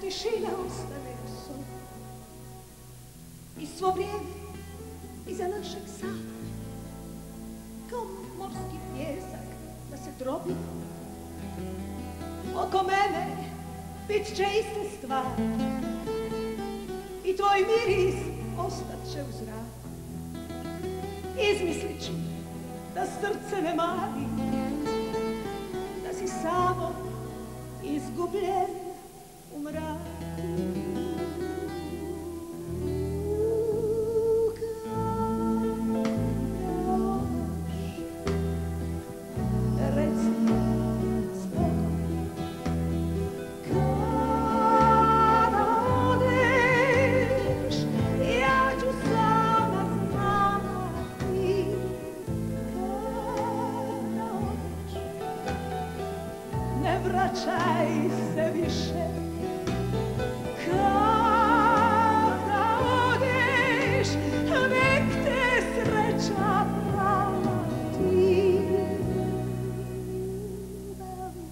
tišina ostane u sobi i svo vrijeme iza našeg sata kao morski pjesak da se drobi. Oko mene bit će iste stvari i tvoj miris ostat će u zraku. Izmislit ću da srce ne mari, da si samo izgubljen u mraku. Ne vraćaj se više, kada odeš, nek te sreća prava ti ubavi.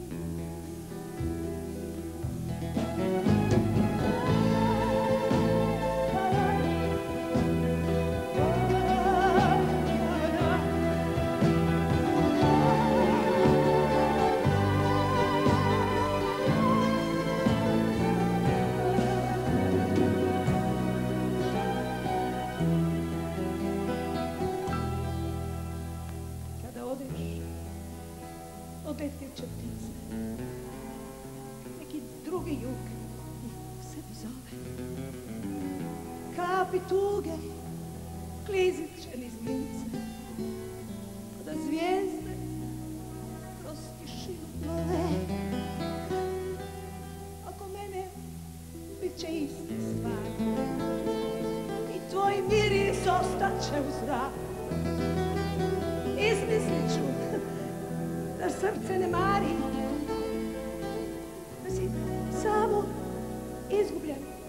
Odletit će ptice, neki drugi jug ih u sebi zove. Kapi tuge klizit će niz lice, kada zvijezde kroz tišinu plove. Oko mene bit će iste stvari i tvoj miris ostat će u zraku. Izmislit ću da srce ne mari, da si samo izgubljen